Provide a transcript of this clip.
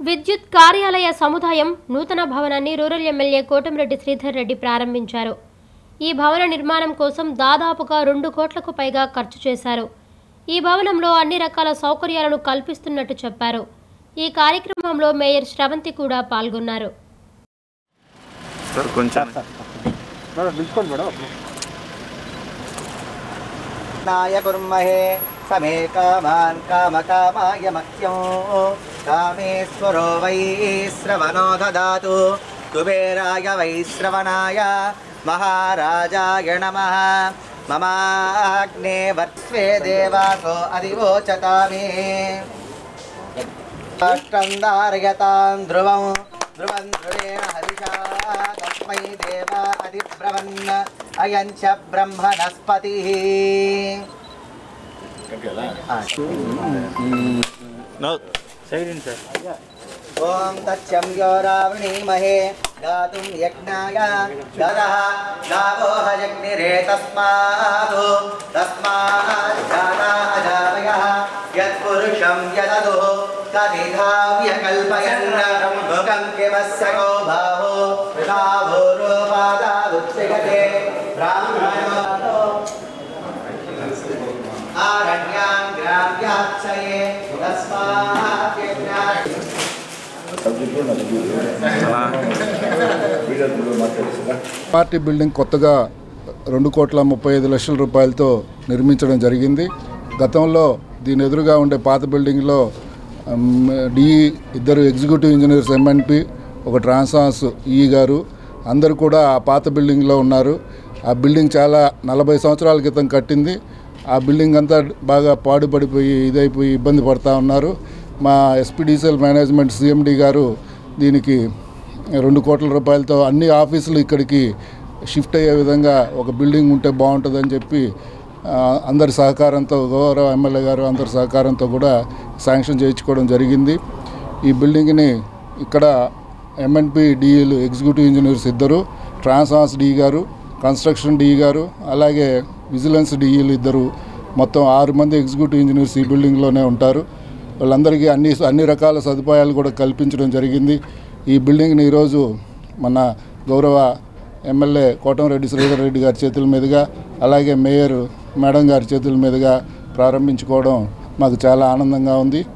విద్యుత్ కార్యాలయ సముదాయం నూతన భవనాన్ని రూరల్ ఎమ్మెల్యే కోటమిరెడ్డి శ్రీధర్ రెడ్డి ప్రారంభించారు. ఈ భవన నిర్మాణం కోసం దాదాపుగా 2 కోట్లకు పైగా ఖర్చు చేశారు. ఈ భవనంలో అన్ని రకాల సౌకర్యాలను కల్పిస్తున్నట్టు చెప్పారు. ఈ కార్యక్రమంలో మేయర్ శ్రవంతి కూడా పాల్గొన్నారు. समे कामान् कामकामाय मह्यं कामेश्वरो वै श्रवणो ददातु कुबेराय वै श्रवणाय महाराजाय नमः ममाग्ने वर्त्स्वे देवासो अधिवोचतामे अष्टन्दारयतां ध्रुवं ध्रुवं ध्रुवेण हविषा तस्मै देवा अधिब्रवन् अयं च ब्रह्मणस्पतिः No, silent sir. ओम तच्चम यो रावणीमहे गातुं यज्ञाय ददः गावो हयग्निरे तस्मात् जाता अजावयः यत्पुरुषं यददुः तदिधाव्य कल्पयन् मुखं किमस्य को भावो रूपादावुच्यते ब्राह्मणो आरण्यां ग्राम्याक्षये तस्मात् यज्ञात् పార్టీ బిల్డింగ్ కొత్తగా 2,35,00,000 రూపాయలతో నిర్మించడం జరిగింది. గతంలో దీని ఎదురుగా ఉండే పాత బిల్డింగ్లో డిఈ 2 ఎగ్జిక్యూటివ్ ఇంజనీర్స్ ఎంఎన్పి, ఒక ట్రాన్స్ఫార్మర్స్ ఈ గారు అందరూ కూడా ఆ పాత బిల్డింగ్లో ఉన్నారు. ఆ బిల్డింగ్ చాలా 40 సంవత్సరాల క్రితం కట్టింది. ఆ బిల్డింగ్ అంతా బాగా పాడుపడిపోయి ఇదైపోయి ఇబ్బంది పడుతూ ఉన్నారు. మా ఎస్పీడీసీఎల్ మేనేజ్మెంట్ సిఎండి గారు దీనికి 2 కోట్ల రూపాయలతో అన్ని ఆఫీసులు ఇక్కడికి షిఫ్ట్ అయ్యే విధంగా ఒక బిల్డింగ్ ఉంటే బాగుంటుందని చెప్పి అందరి సహకారంతో, గౌరవ ఎమ్మెల్యే గారు అందరి సహకారంతో కూడా శాంక్షన్ చేయించుకోవడం జరిగింది. ఈ బిల్డింగ్ని ఇక్కడ ఎంఎన్పి డిఈలు ఎగ్జిక్యూటివ్ ఇంజనీర్స్ 2, ట్రాన్స్ఫార్మర్స్ డిఈ గారు, కన్స్ట్రక్షన్ డిఈ గారు, అలాగే విజిలెన్స్ డిఈలు 2, మొత్తం 6 మంది ఎగ్జిక్యూటివ్ ఇంజనీర్స్ ఈ బిల్డింగ్లోనే ఉంటారు. వాళ్ళందరికీ అన్ని రకాల సదుపాయాలు కూడా కల్పించడం జరిగింది. ఈ బిల్డింగ్ని ఈరోజు మన గౌరవ ఎమ్మెల్యే కోటమిరెడ్డి శ్రీధర్ రెడ్డి గారి చేతుల మీదుగా, అలాగే మేయర్ మేడం గారి చేతుల మీదుగా ప్రారంభించుకోవడం మాకు చాలా ఆనందంగా ఉంది.